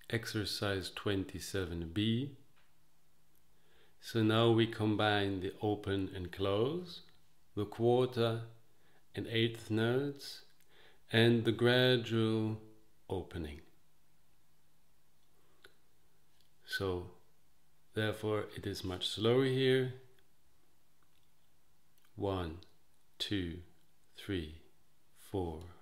exercise 27b. So now we combine the open and close, the quarter and eighth notes, and the gradual opening. So therefore it is much slower here. 1, 2, 3, 4,